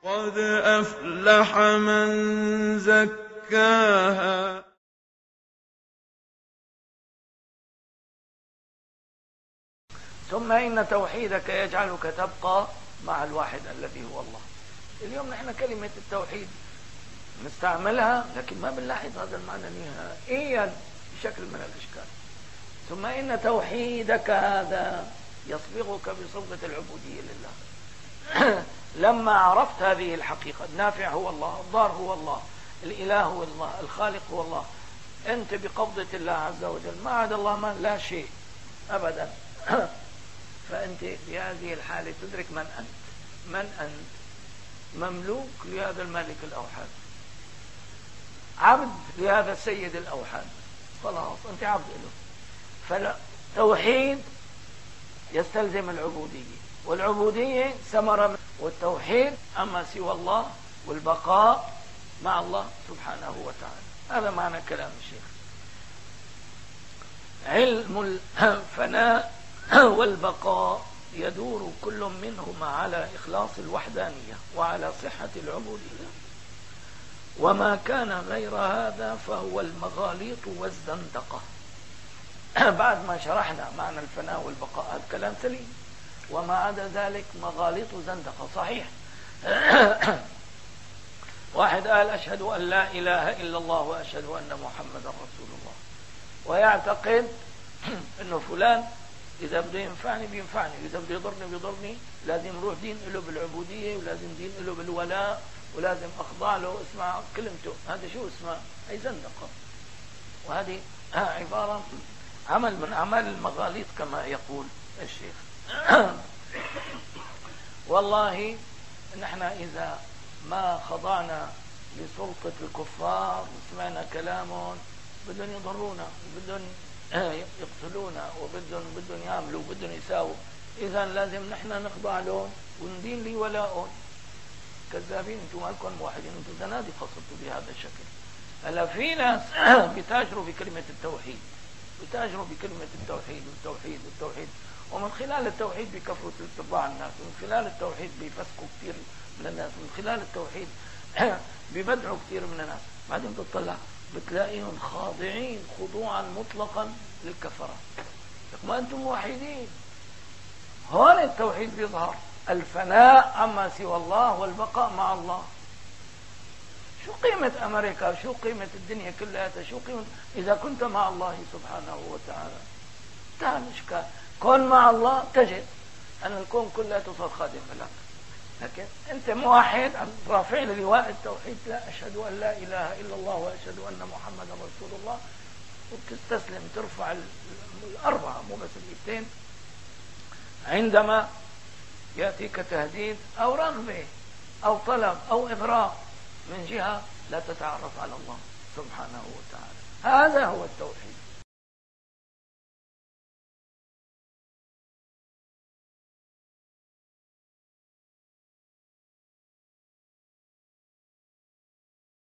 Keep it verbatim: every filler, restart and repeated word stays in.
قد أفلح من زكاها. ثم إن توحيدك يجعلك تبقى مع الواحد الذي هو الله. اليوم نحن كلمة التوحيد نستعملها لكن ما بنلاحظ هذا المعنى نهائيا بشكل من الإشكال. ثم إن توحيدك هذا يصبغك بصبغة العبودية لله. لما عرفت هذه الحقيقة، النافع هو الله، الضار هو الله، الإله هو الله، الخالق هو الله، أنت بقبضة الله عز وجل، ما عدا الله ما لا شيء أبدا. فأنت في هذه الحالة تدرك من أنت. من أنت؟ مملوك لهذا الملك الأوحد، عبد لهذا السيد الأوحد، خلاص أنت عبد له. فالتوحيد يستلزم العبودية، والعبودية ثمرة، والتوحيد أما سوى الله والبقاء مع الله سبحانه وتعالى. هذا معنى كلام الشيخ. علم الفناء والبقاء يدور كل منهما على إخلاص الوحدانية وعلى صحة العبودية، وما كان غير هذا فهو المغاليط والزندقة. بعد ما شرحنا معنى الفناء والبقاء هذا كلام سليم، وما عدا ذلك مغاليط وزندقة. صحيح. واحد قال أشهد أن لا إله إلا الله وأشهد أن محمدا رسول الله، ويعتقد أنه فلان إذا بده ينفعني بينفعني، إذا بده يضرني بيضرني، لازم روح دين له بالعبودية، ولازم دين له بالولاء، ولازم أخضع له، اسمع كلمته. هذا شو اسمه؟ أي زندقة. وهذه عبارة عمل من أعمال المغاليط كما يقول الشيخ. والله نحن إذا ما خضعنا لسلطة الكفار وسمعنا كلامهم بدهم يضرونا وبدهم يقتلونا وبدهم بدهم يعملوا وبدهم يساووا، إذا لازم نحن نخضع لهم وندين لي ولاءهم. كذابين انتم، مالكم موحدين، انتم زنادقة صرتوا بهذا الشكل. هلا في ناس بيتاجروا بكلمة التوحيد، بيتاجروا بكلمة التوحيد والتوحيد والتوحيد، ومن خلال التوحيد بيكفروا تبع الناس، ومن خلال التوحيد بيفسقوا كثير من الناس، ومن خلال التوحيد بيبدعوا كثير من الناس. بعدين بتطلع بتلاقيهم خاضعين خضوعا مطلقا للكفرة. ما أنتم موحدين. هون التوحيد بيظهر، الفناء عما سوى الله والبقاء مع الله. شو قيمة أمريكا؟ شو قيمة الدنيا كلها؟ شو قيمة إذا كنت مع الله سبحانه وتعالى؟ انتهى الإشكال. كن مع الله تجد أن الكون كله صار خادم لك. لكن أنت موحد رافع لواء التوحيد، لا أشهد أن لا إله إلا الله وأشهد أن محمدا رسول الله، وتستسلم ترفع الأربعة مو بس الاثنين. عندما يأتيك تهديد أو رغبة أو طلب أو إغراء من جهة لا تتعرف على الله سبحانه وتعالى، هذا هو التوحيد.